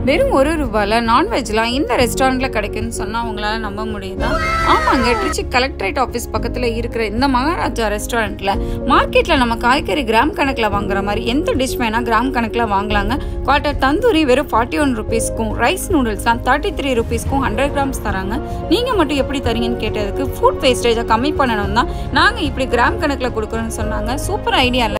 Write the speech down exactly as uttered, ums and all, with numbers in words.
வெறும் ஒரு ரூபாயில் நான்வெஜ்லாம் இந்த ரெஸ்டாரண்ட்டில் கிடைக்குன்னு சொன்னால் அவங்களால நம்ப முடியுதா? ஆமாங்க, திருச்சி கலெக்டரேட் ஆஃபீஸ் பக்கத்தில் இருக்கிற இந்த மகாராஜா ரெஸ்டாரண்ட்டில் மார்க்கெட்டில் நம்ம காய்கறி கிராம் கணக்கில் வாங்குற மாதிரி எந்த டிஷ் வேணால் கிராம் கணக்கில் வாங்கலாங்க. குவார்ட்டர் தந்தூரி வெறும் ஃபார்ட்டி ஒன் ருபீஸ்க்கும், ரைஸ் நூடுல்ஸ்லாம் தேர்ட்டி த்ரீ ருபீஸ்க்கும் ஹண்ட்ரட் கிராம்ஸ் தராங்க. நீங்கள் மட்டும் எப்படி தரீங்கன்னு கேட்டதுக்கு ஃபுட் வேஸ்டேஜை கம்மி பண்ணணும் தான் நாங்கள் இப்படி கிராம் கணக்கில் கொடுக்குறோன்னு சொன்னாங்க. சூப்பர் ஐடியா இல்லை?